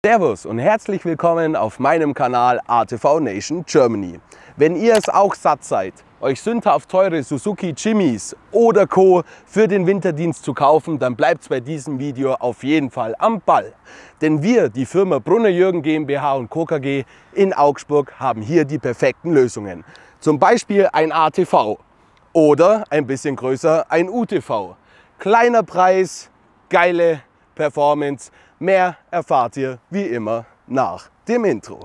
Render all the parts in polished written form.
Servus und herzlich willkommen auf meinem Kanal ATV Nation Germany. Wenn ihr es auch satt seid, euch sündhaft teure Suzuki Jimmys oder Co. für den Winterdienst zu kaufen, dann bleibt es bei diesem Video auf jeden Fall am Ball. Denn wir, die Firma Brunner-Jürgen GmbH und Co. KG in Augsburg, haben hier die perfekten Lösungen. Zum Beispiel ein ATV oder ein bisschen größer ein UTV. Kleiner Preis, geile Performance. Mehr erfahrt ihr wie immer nach dem Intro.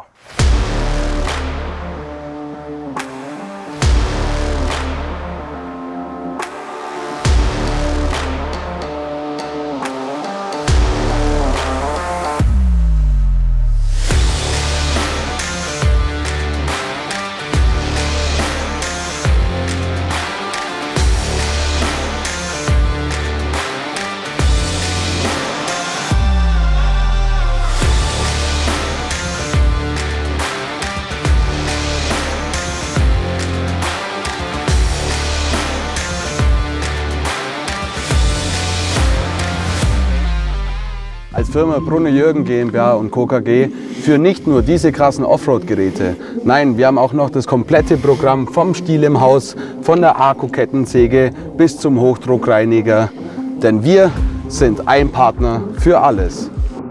Als Firma Brunner-Jürgen GmbH und Co. KG für nicht nur diese krassen Offroad-Geräte. Nein, wir haben auch noch das komplette Programm vom Stiel im Haus, von der Akkukettensäge bis zum Hochdruckreiniger. Denn wir sind ein Partner für alles.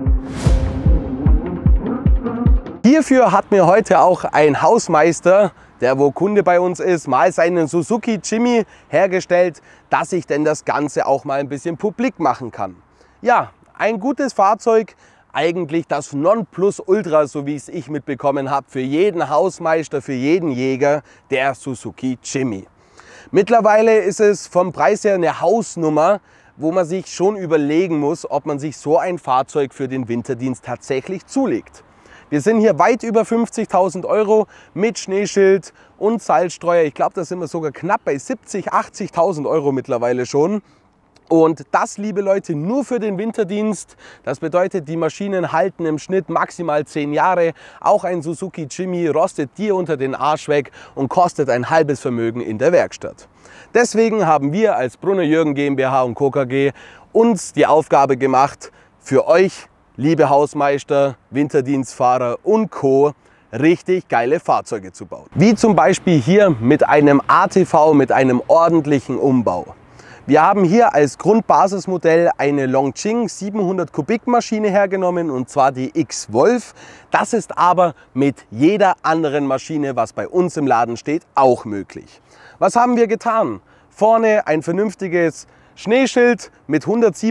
Hierfür hat mir heute auch ein Hausmeister, der wo Kunde bei uns ist, mal seinen Suzuki Jimmy hergestellt, dass ich denn das Ganze auch mal ein bisschen publik machen kann. Ja, ein gutes Fahrzeug, eigentlich das Nonplusultra, so wie es ich mitbekommen habe, für jeden Hausmeister, für jeden Jäger, der Suzuki Jimmy. Mittlerweile ist es vom Preis her eine Hausnummer, wo man sich schon überlegen muss, ob man sich so ein Fahrzeug für den Winterdienst tatsächlich zulegt. Wir sind hier weit über 50.000 € mit Schneeschild und Salzstreuer. Ich glaube, da sind wir sogar knapp bei 70.000, 80.000 € mittlerweile schon. Und das, liebe Leute, nur für den Winterdienst. Das bedeutet, die Maschinen halten im Schnitt maximal 10 Jahre. Auch ein Suzuki Jimmy rostet dir unter den Arsch weg und kostet ein halbes Vermögen in der Werkstatt. Deswegen haben wir als Brunner-Jürgen GmbH und Co. KG uns die Aufgabe gemacht, für euch, liebe Hausmeister, Winterdienstfahrer und Co. richtig geile Fahrzeuge zu bauen. Wie zum Beispiel hier mit einem ATV mit einem ordentlichen Umbau. Wir haben hier als Grundbasismodell eine Longqing 700 Kubik Maschine hergenommen, und zwar die X-Wolf. Das ist aber mit jeder anderen Maschine, was bei uns im Laden steht, auch möglich. Was haben wir getan? Vorne ein vernünftiges Schneeschild mit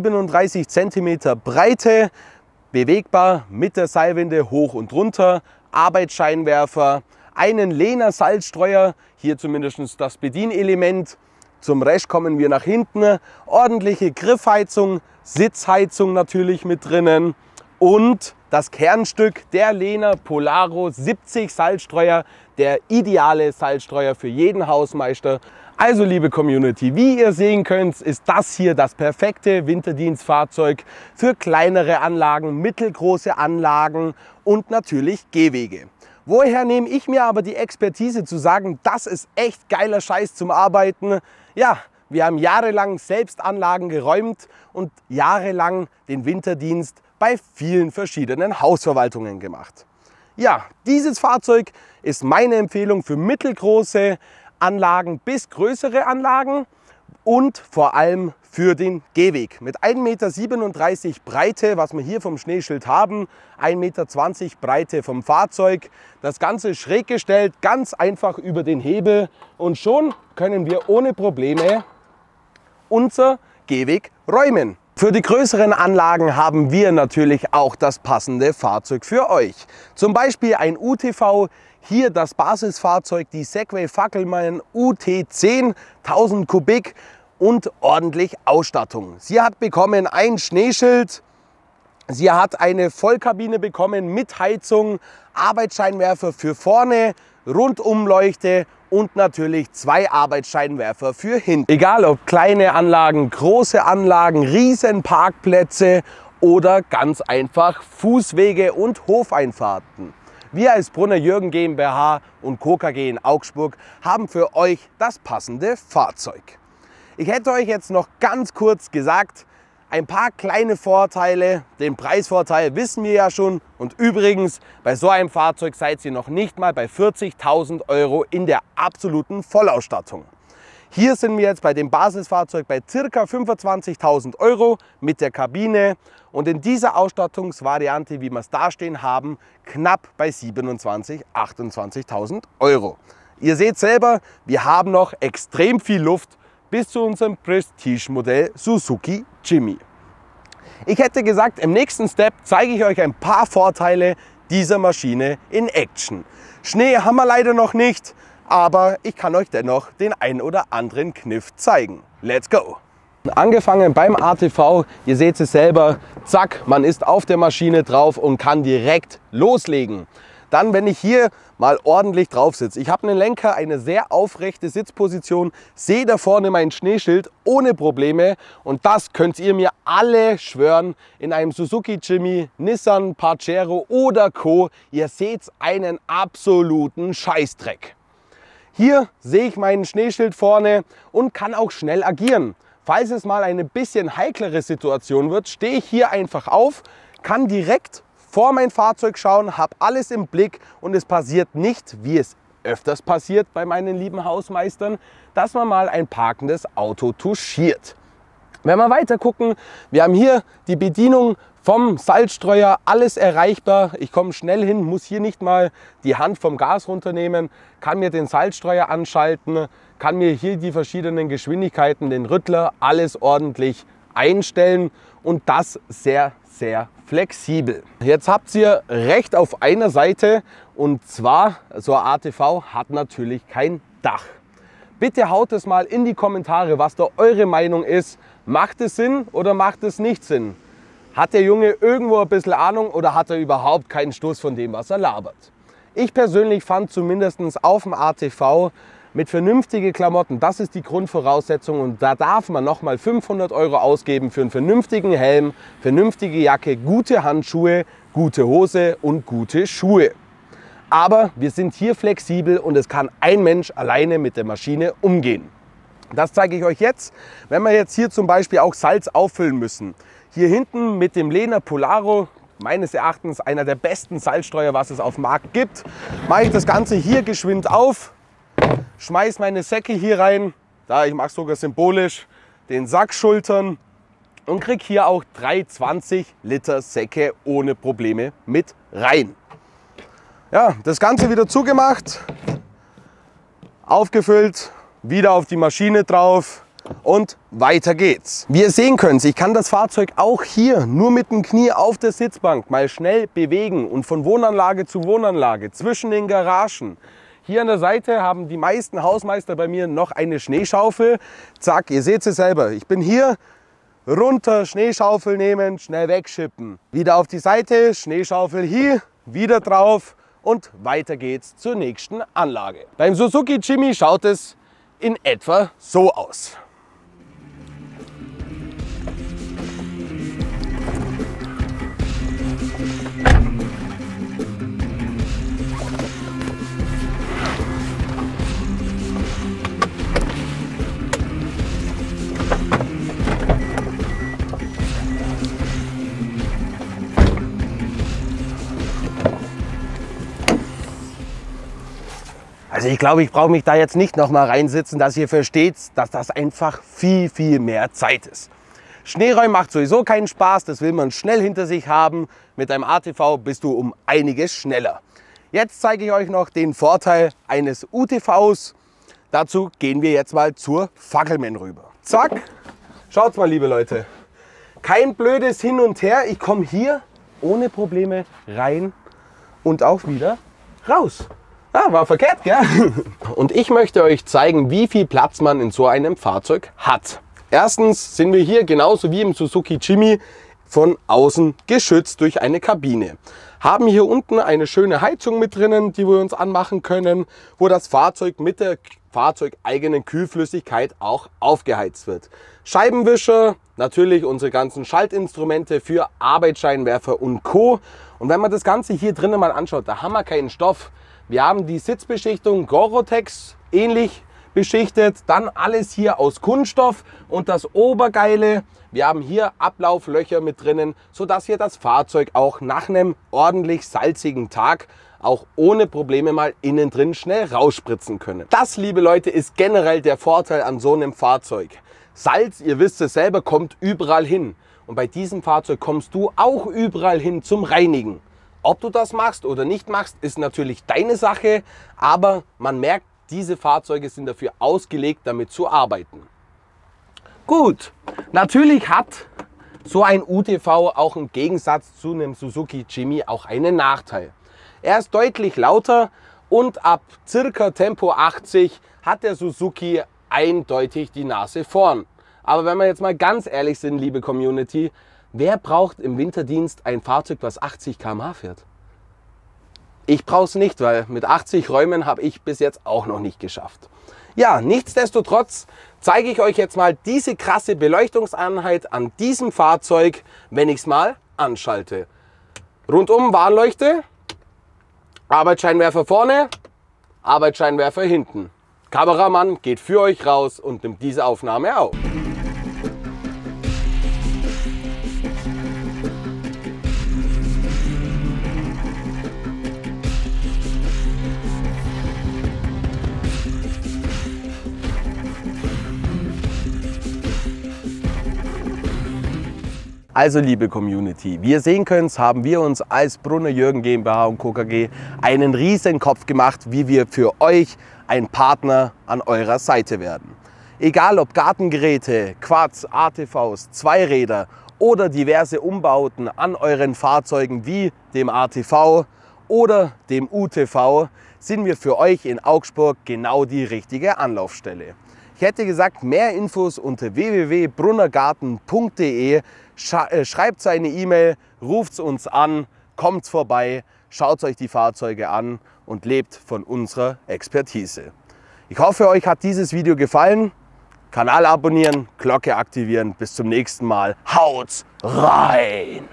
137 cm Breite, bewegbar mit der Seilwinde hoch und runter, Arbeitsscheinwerfer, einen Lehner Salzstreuer, hier zumindest das Bedienelement. Zum Rest kommen wir nach hinten, ordentliche Griffheizung, Sitzheizung natürlich mit drinnen und das Kernstück der Lehner Polaro 70 Salzstreuer, der ideale Salzstreuer für jeden Hausmeister. Also liebe Community, wie ihr sehen könnt, ist das hier das perfekte Winterdienstfahrzeug für kleinere Anlagen, mittelgroße Anlagen und natürlich Gehwege. Woher nehme ich mir aber die Expertise zu sagen, das ist echt geiler Scheiß zum Arbeiten? Ja, wir haben jahrelang selbst Anlagen geräumt und jahrelang den Winterdienst bei vielen verschiedenen Hausverwaltungen gemacht. Ja, dieses Fahrzeug ist meine Empfehlung für mittelgroße Anlagen bis größere Anlagen und vor allem für den Gehweg. Mit 1,37 m Breite, was wir hier vom Schneeschild haben, 1,20 m Breite vom Fahrzeug. Das Ganze schräg gestellt, ganz einfach über den Hebel, und schon können wir ohne Probleme unser Gehweg räumen. Für die größeren Anlagen haben wir natürlich auch das passende Fahrzeug für euch. Zum Beispiel ein UTV, hier das Basisfahrzeug, die Segway Fackelmann UT10, 1000 Kubik und ordentlich Ausstattung. Sie hat bekommen ein Schneeschild, sie hat eine Vollkabine bekommen mit Heizung, Arbeitsscheinwerfer für vorne, Rundumleuchte und natürlich 2 Arbeitsscheinwerfer für hinten. Egal ob kleine Anlagen, große Anlagen, riesen Parkplätze oder ganz einfach Fußwege und Hofeinfahrten. Wir als Brunner-Jürgen GmbH und Co. KG in Augsburg haben für euch das passende Fahrzeug. Ich hätte euch jetzt noch ganz kurz gesagt, Ein paar kleine Vorteile, den Preisvorteil wissen wir ja schon. Und übrigens, bei so einem Fahrzeug seid ihr noch nicht mal bei 40.000 € in der absoluten Vollausstattung. Hier sind wir jetzt bei dem Basisfahrzeug bei ca. 25.000 € mit der Kabine und in dieser Ausstattungsvariante, wie wir es da stehen haben, knapp bei 27.000, 28.000 €. Ihr seht selber, wir haben noch extrem viel Luft bis zu unserem Prestige-Modell Suzuki Jimmy. Ich hätte gesagt, im nächsten Step zeige ich euch ein paar Vorteile dieser Maschine in Action. Schnee haben wir leider noch nicht, aber ich kann euch dennoch den ein oder anderen Kniff zeigen. Let's go! Angefangen beim ATV, ihr seht es selber, zack, man ist auf der Maschine drauf und kann direkt loslegen. Dann, wenn ich hier mal ordentlich drauf sitze, ich habe einen Lenker, eine sehr aufrechte Sitzposition, sehe da vorne mein Schneeschild ohne Probleme und das könnt ihr mir alle schwören, in einem Suzuki Jimmy, Nissan Pajero oder Co. Ihr seht einen absoluten Scheißdreck. Hier sehe ich mein Schneeschild vorne und kann auch schnell agieren. Falls es mal eine bisschen heiklere Situation wird, stehe ich hier einfach auf, kann direkt vor mein Fahrzeug schauen, habe alles im Blick und es passiert nicht, wie es öfters passiert bei meinen lieben Hausmeistern, dass man mal ein parkendes Auto touchiert. Wenn wir weiter gucken, wir haben hier die Bedienung vom Salzstreuer, alles erreichbar. Ich komme schnell hin, muss hier nicht mal die Hand vom Gas runternehmen, kann mir den Salzstreuer anschalten, kann mir hier die verschiedenen Geschwindigkeiten, den Rüttler, alles ordentlich einstellen und das sehr, sehr flexibel. Jetzt habt ihr Recht auf einer Seite und zwar, so ein ATV hat natürlich kein Dach. Bitte haut es mal in die Kommentare, was da eure Meinung ist. Macht es Sinn oder macht es nicht Sinn? Hat der Junge irgendwo ein bisschen Ahnung oder hat er überhaupt keinen Stoß von dem, was er labert? Ich persönlich fand zumindest auf dem ATV mit vernünftigen Klamotten, das ist die Grundvoraussetzung und da darf man nochmal 500 € ausgeben für einen vernünftigen Helm, vernünftige Jacke, gute Handschuhe, gute Hose und gute Schuhe. Aber wir sind hier flexibel und es kann ein Mensch alleine mit der Maschine umgehen. Das zeige ich euch jetzt, wenn wir jetzt hier zum Beispiel auch Salz auffüllen müssen. Hier hinten mit dem Lehner Polaro, meines Erachtens einer der besten Salzstreuer, was es auf dem Markt gibt, mache ich das Ganze hier geschwind auf, schmeiße meine Säcke hier rein, da ich mache es sogar symbolisch, den Sack schultern und kriege hier auch 320 Liter Säcke ohne Probleme mit rein. Ja, das Ganze wieder zugemacht, aufgefüllt, wieder auf die Maschine drauf und weiter geht's. Wie ihr sehen könnt, ich kann das Fahrzeug auch hier nur mit dem Knie auf der Sitzbank mal schnell bewegen und von Wohnanlage zu Wohnanlage zwischen den Garagen. Hier an der Seite haben die meisten Hausmeister bei mir noch eine Schneeschaufel. Zack, ihr seht es selber. Ich bin hier, runter, Schneeschaufel nehmen, schnell wegschippen. Wieder auf die Seite, Schneeschaufel hier, wieder drauf und weiter geht's zur nächsten Anlage. Beim Suzuki Jimmy schaut es in etwa so aus. Also ich glaube, ich brauche mich da jetzt nicht noch mal reinsitzen, dass ihr versteht, dass das einfach viel, viel mehr Zeit ist. Schneeräumen macht sowieso keinen Spaß, das will man schnell hinter sich haben. Mit einem ATV bist du um einiges schneller. Jetzt zeige ich euch noch den Vorteil eines UTVs. Dazu gehen wir jetzt mal zur Fackelman rüber. Zack, schaut mal, liebe Leute. Kein blödes Hin und Her, ich komme hier ohne Probleme rein und auch wieder raus. Ah, war verkehrt, gell? Und ich möchte euch zeigen, wie viel Platz man in so einem Fahrzeug hat. Erstens sind wir hier genauso wie im Suzuki Jimmy von außen geschützt durch eine Kabine. Haben hier unten eine schöne Heizung mit drinnen, die wir uns anmachen können, wo das Fahrzeug mit der fahrzeugeigenen Kühlflüssigkeit auch aufgeheizt wird. Scheibenwischer, natürlich unsere ganzen Schaltinstrumente für Arbeitsscheinwerfer und Co. Und wenn man das Ganze hier drinnen mal anschaut, da haben wir keinen Stoff. Wir haben die Sitzbeschichtung Gorotex ähnlich beschichtet, dann alles hier aus Kunststoff und das Obergeile, Wir haben hier Ablauflöcher mit drinnen, sodass wir das Fahrzeug auch nach einem ordentlich salzigen Tag auch ohne Probleme mal innen drin schnell rausspritzen können. Das, liebe Leute, ist generell der Vorteil an so einem Fahrzeug. Salz, ihr wisst es selber, kommt überall hin. Und bei diesem Fahrzeug kommst du auch überall hin zum Reinigen. Ob du das machst oder nicht machst, ist natürlich deine Sache, aber man merkt, diese Fahrzeuge sind dafür ausgelegt, damit zu arbeiten. Gut, natürlich hat so ein UTV auch im Gegensatz zu einem Suzuki Jimmy auch einen Nachteil. Er ist deutlich lauter und ab circa Tempo 80 hat der Suzuki eindeutig die Nase vorn. Aber wenn wir jetzt mal ganz ehrlich sind, liebe Community, wer braucht im Winterdienst ein Fahrzeug, was 80 km/h fährt? Ich brauche es nicht, weil mit 80 Räumen habe ich bis jetzt auch noch nicht geschafft. Ja, nichtsdestotrotz zeige ich euch jetzt mal diese krasse Beleuchtungseinheit an diesem Fahrzeug, wenn ich es mal anschalte. Rundum Warnleuchte, Arbeitsscheinwerfer vorne, Arbeitsscheinwerfer hinten. Kameramann geht für euch raus und nimmt diese Aufnahme auf. Also liebe Community, wie ihr sehen könnt, haben wir uns als Brunner Jürgen GmbH und Co. KG einen riesen Kopf gemacht, wie wir für euch ein Partner an eurer Seite werden. Egal ob Gartengeräte, Quads, ATVs, Zweiräder oder diverse Umbauten an euren Fahrzeugen wie dem ATV oder dem UTV, sind wir für euch in Augsburg genau die richtige Anlaufstelle. Ich hätte gesagt, mehr Infos unter www.brunnergarten.de. Schreibt seine E-Mail, ruft uns an, kommt vorbei, schaut euch die Fahrzeuge an und lebt von unserer Expertise. Ich hoffe, euch hat dieses Video gefallen. Kanal abonnieren, Glocke aktivieren. Bis zum nächsten Mal. Haut's rein!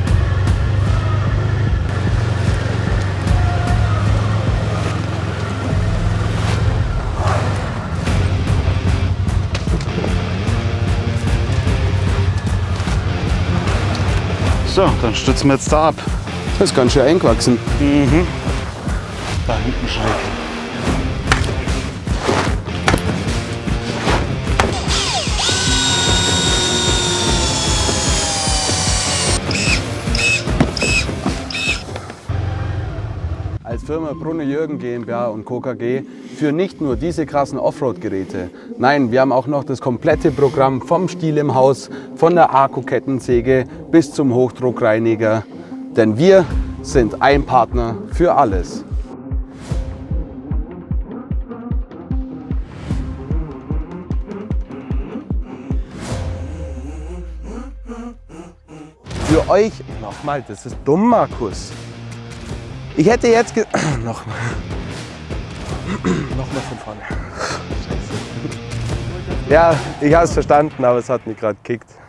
So, dann stützen wir jetzt da ab. Das ist ganz schön eingewachsen. Da hinten schräg. Als Firma Brunner Jürgen GmbH und Co. KG für nicht nur diese krassen Offroad-Geräte. Nein, wir haben auch noch das komplette Programm vom Stiel im Haus, von der Akkukettensäge bis zum Hochdruckreiniger. Denn wir sind ein Partner für alles. Für euch, nochmal, das ist dumm, Markus. Ich hätte jetzt nochmal von vorne. Ja, ich habe es verstanden, aber es hat mich gerade gekickt.